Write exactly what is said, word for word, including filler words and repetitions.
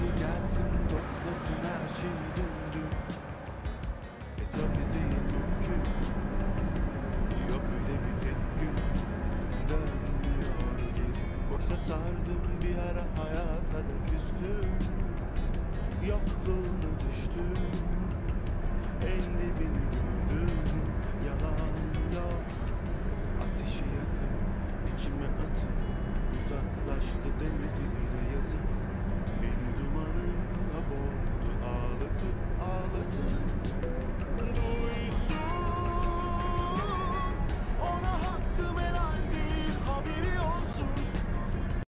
Hadi gelsin toplasın her şeyi döndü. E tabi değil mümkün. Yok öyle bir tek gün. Dönmüyor geri. Boşa sardım bir ara hayata da küstüm. Yokluğuna düştüm. En dibini gördüm. Yalan yok. Ateşi yakıp içime atıp uzaklaştı demedi bile yazık.